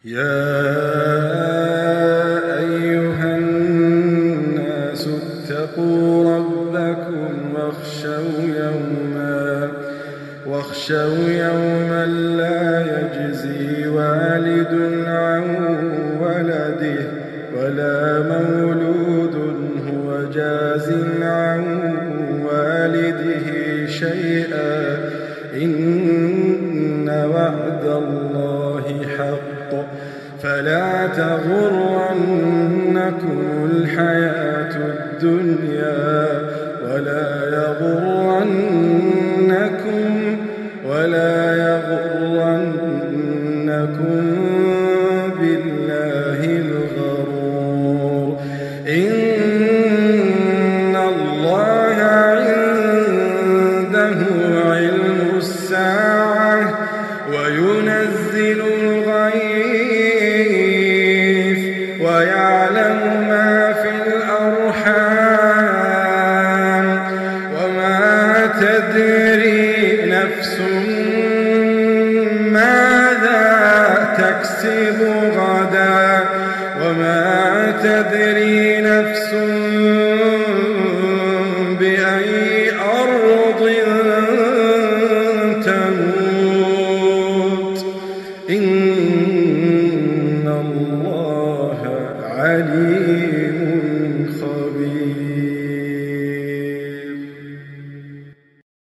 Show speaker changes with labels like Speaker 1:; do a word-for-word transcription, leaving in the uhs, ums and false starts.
Speaker 1: يا أيها الناس اتقوا ربكم واخشوا يوما واخشوا يوما لا يجزي والد عن ولده ولا مولود هو جاز عن والده شيئا إن وعد الله حق فلا تغرنكم الحياة الدنيا ولا يغرنكم ولا يغرنكم بالله الغرور إن الله عنده علم الساعة وينزل الغيث ويعلم ما في الأرحام وما تدري نفس ماذا تكسب غدا وما تدري نفس بأي أرض تموت إن الله عليم